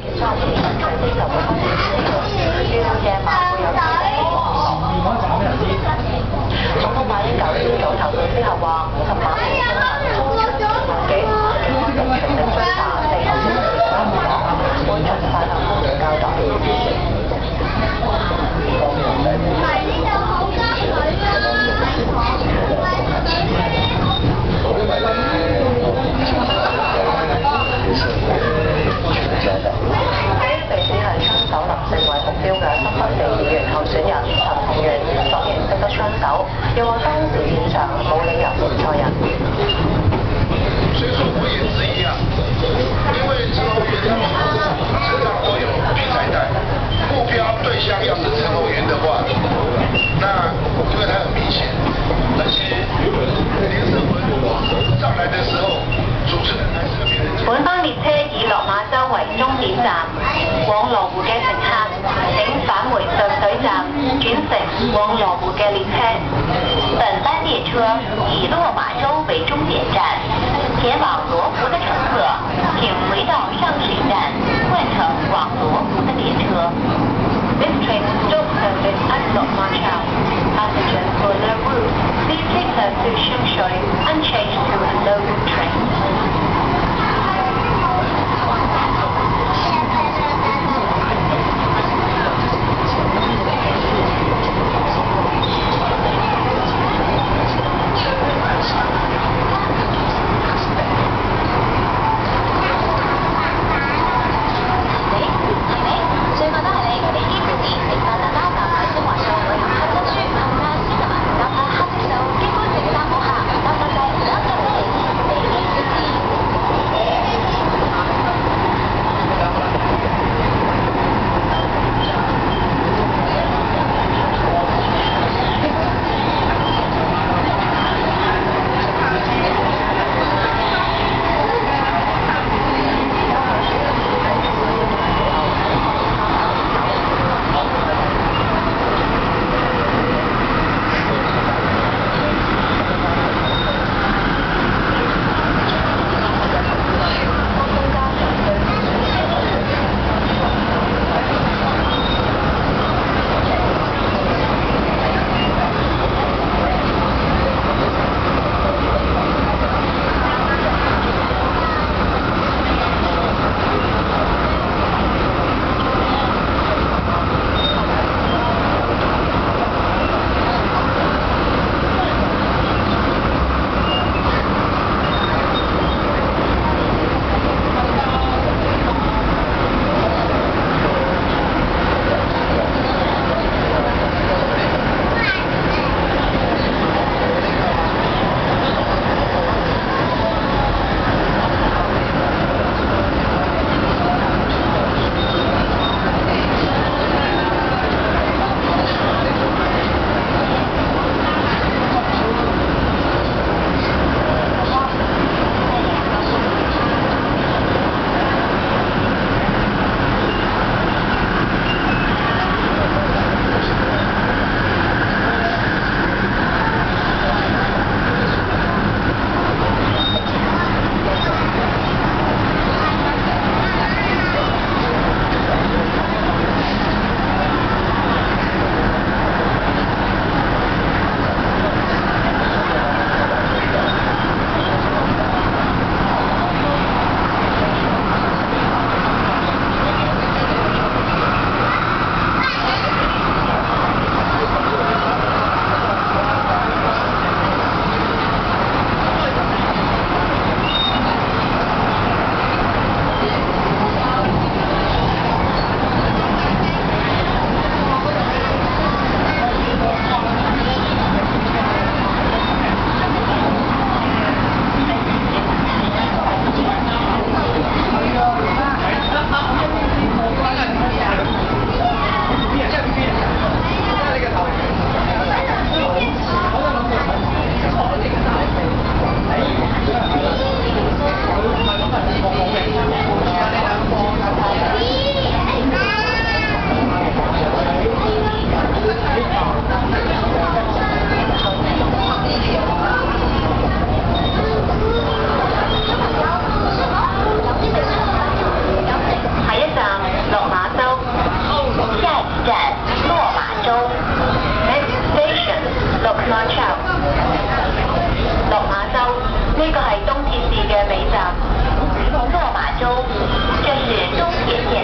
揸住程之後會開始要夜晚會有幾總統馬英九朝早投票之後話，50萬名市民衝出幾警方極全力追查4號車嘅香港，會盡快向公眾交代。被指係槍手林姓為目標嘅新北市議員候選人陳同源所認識得槍手，又話當時現場冇理由認錯人。 所以說我也質疑啊，因為之後元他們身上都有披彩帶，目標對象要是陳同源的話，那因為他很明顯，而且連勝文上來的時候，主持人還特別的。 本班列車以落馬洲為終點站，往羅湖嘅乘客請返回上水站轉乘往羅湖嘅列車。本班列車以落馬洲為終點站，前往羅湖的乘客請回到上水站換乘往羅湖的列車。This train stop service at Lok Ma Chau. Passengers for the route, please take us to Shui and change to a local train. 1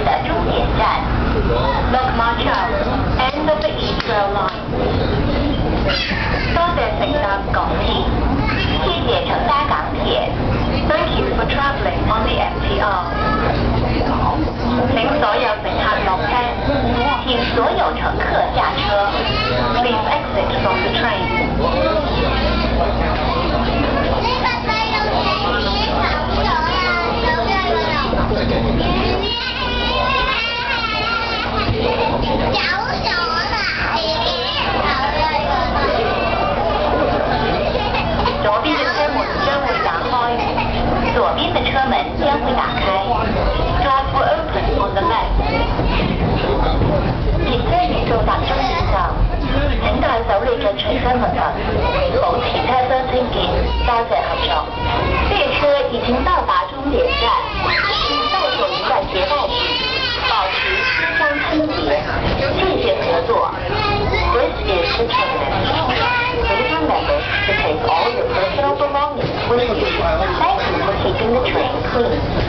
的终点站 MLR Train end of the East Rail Line。多謝乘搭港鐵，謝謝乘搭港鐵。Thank you for traveling on the MTR。請所有乘客落車，請所有乘客下車。Please exit from the train。左邊嘅車門將會打開，左邊嘅車門將會打開。Doors will open on the left。列車已到達終點站，請帶走你嘅隨身物品，保持車廂清潔，多謝合作。列車已經到達終點站，請帶走您的携帶品，保持車廂清潔，謝謝合作。This is the train. Please remember to take all your personal belongings with you. Thank you for keeping the train clean.